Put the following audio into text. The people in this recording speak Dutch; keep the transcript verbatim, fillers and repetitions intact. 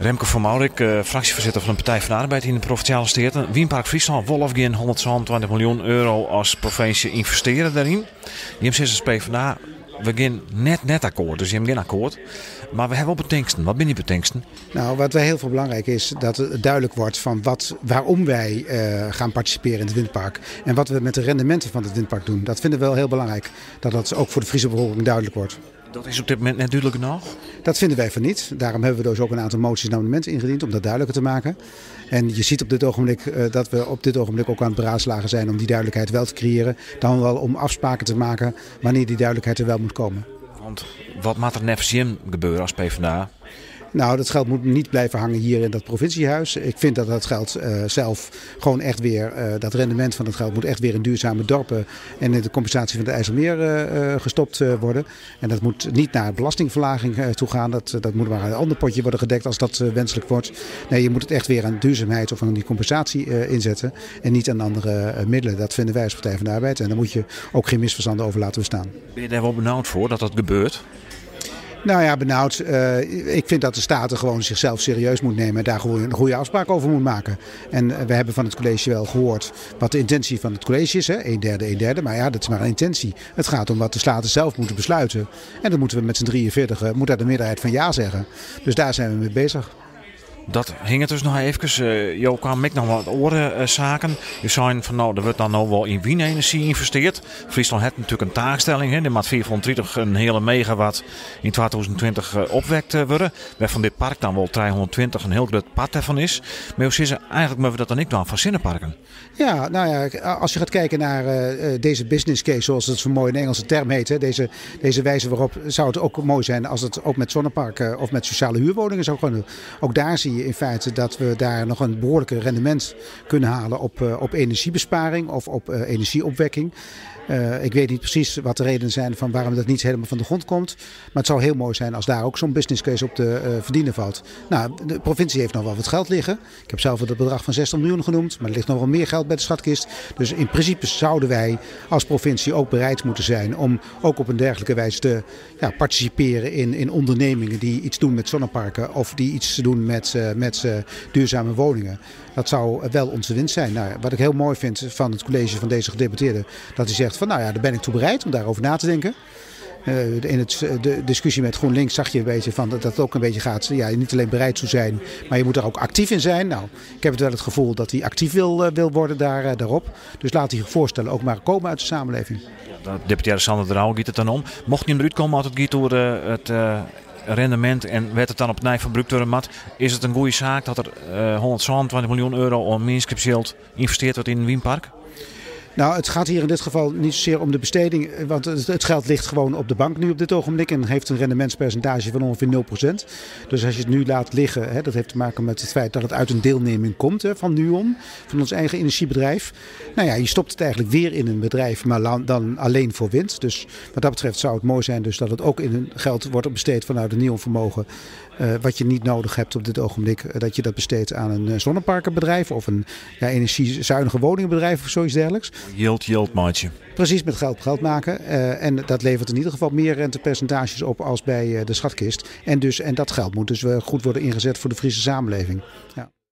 Remke van Maurik, uh, fractievoorzitter van de Partij van de Arbeid in de Provinciale Staten. Windpark Friesland wil geen honderdtwintig miljoen euro als provincie investeren daarin. Die hebben als P v d A, we gaan net net akkoord, dus je hebt geen akkoord. Maar we hebben wel betenksten. Wat ben die betenksten? Nou, wat heel veel belangrijk is, dat het duidelijk wordt van wat, waarom wij uh, gaan participeren in het windpark. En wat we met de rendementen van het windpark doen. Dat vinden we wel heel belangrijk. Dat dat ook voor de Friese bevolking duidelijk wordt. Dat is op dit moment net duidelijk nog? Dat vinden wij van niet. Daarom hebben we dus ook een aantal moties en amendementen ingediend om dat duidelijker te maken. En je ziet op dit ogenblik uh, dat we op dit ogenblik ook aan het beraadslagen zijn om die duidelijkheid wel te creëren. Dan wel om afspraken te maken wanneer die duidelijkheid er wel moet komen. Want wat moet er net gebeuren als P v d A? Nou, dat geld moet niet blijven hangen hier in dat provinciehuis. Ik vind dat dat geld uh, zelf gewoon echt weer, uh, dat rendement van dat geld moet echt weer in duurzame dorpen en in de compensatie van de IJsselmeer uh, gestopt uh, worden. En dat moet niet naar belastingverlaging uh, toe gaan. Dat, dat moet maar aan een ander potje worden gedekt als dat uh, wenselijk wordt. Nee, je moet het echt weer aan duurzaamheid of aan die compensatie uh, inzetten en niet aan andere uh, middelen. Dat vinden wij als Partij van de Arbeid en daar moet je ook geen misverstanden over laten bestaan. Ben je daar wel benauwd voor dat dat gebeurt? Nou ja, benauwd. Uh, ik vind dat de Staten gewoon zichzelf serieus moet nemen en daar gewoon een goede afspraak over moet maken. En uh, we hebben van het college wel gehoord wat de intentie van het college is. Hè? Een derde, een derde. Maar ja, dat is maar een intentie. Het gaat om wat de Staten zelf moeten besluiten. En dan moeten we met z'n drieënveertig, uh, moet daar de meerderheid van ja zeggen. Dus daar zijn we mee bezig. Dat hing het dus nog even. Uh, jo kwam ik nog wat oorzaken. Uh, je zei van nou, er wordt dan nou wel in windenergie geïnvesteerd. Friesland heeft natuurlijk een taakstelling. Hè. Die maakt vierhonderddertig een hele megawatt in twintig twintig uh, opwekt uh, worden. Waarvan dit park dan wel driehonderdtwintig een heel groot pad ervan is. Maar hoe ze eigenlijk moeten we dat dan niet doen van zinnenparken? Ja, nou ja, als je gaat kijken naar uh, deze business case, zoals het zo mooi in Engelse term heet. Hè, deze, deze wijze waarop zou het ook mooi zijn als het ook met zonneparken of met sociale huurwoningen zou kunnen. Ook daar zie je in feite dat we daar nog een behoorlijke rendement kunnen halen op, uh, op energiebesparing of op uh, energieopwekking. Uh, ik weet niet precies wat de redenen zijn van waarom dat niet helemaal van de grond komt. Maar het zou heel mooi zijn als daar ook zo'n business case op te uh, verdienen valt. Nou, de provincie heeft nog wel wat geld liggen. Ik heb zelf het bedrag van zestig miljoen genoemd. Maar er ligt nog wel meer geld bij de schatkist. Dus in principe zouden wij als provincie ook bereid moeten zijn om ook op een dergelijke wijze te ja, participeren in, in ondernemingen die iets doen met zonneparken. Of die iets doen met, uh, met uh, duurzame woningen. Dat zou wel onze winst zijn. Nou, wat ik heel mooi vind van het college van deze gedeputeerde, dat hij zegt van nou ja, daar ben ik toe bereid om daarover na te denken. Uh, in het, de discussie met GroenLinks zag je een beetje van dat het ook een beetje gaat. Ja, je niet alleen bereid toe zijn, maar je moet er ook actief in zijn. Nou, ik heb het wel het gevoel dat hij actief wil, uh, wil worden daar, uh, daarop. Dus laat die voorstellen ook maar komen uit de samenleving. Ja, deputaire Sander de Rauw giet het dan om. Mocht hij eruit komen als het giet door uh, het uh, rendement en werd het dan op het nij verbruikt door een mat, is het een goede zaak dat er uh, honderdtwintig miljoen euro om minstensgeld geïnvesteerd wordt in een windpark? Nou, het gaat hier in dit geval niet zozeer om de besteding, want het geld ligt gewoon op de bank nu op dit ogenblik en heeft een rendementspercentage van ongeveer nul procent. Dus als je het nu laat liggen, hè, dat heeft te maken met het feit dat het uit een deelneming komt hè, van Nuon, van ons eigen energiebedrijf. Nou ja, je stopt het eigenlijk weer in een bedrijf, maar dan alleen voor wind. Dus wat dat betreft zou het mooi zijn dus dat het ook in een geld wordt besteed vanuit een Nuon vermogen. Uh, wat je niet nodig hebt op dit ogenblik, uh, dat je dat besteedt aan een uh, zonneparkenbedrijf of een ja, energiezuinige woningenbedrijf of zoiets dergelijks. Yield, yield maatje. Precies, met geld geld maken. Uh, en dat levert in ieder geval meer rentepercentages op als bij uh, de schatkist. En, dus, en dat geld moet dus uh, goed worden ingezet voor de Friese samenleving. Ja.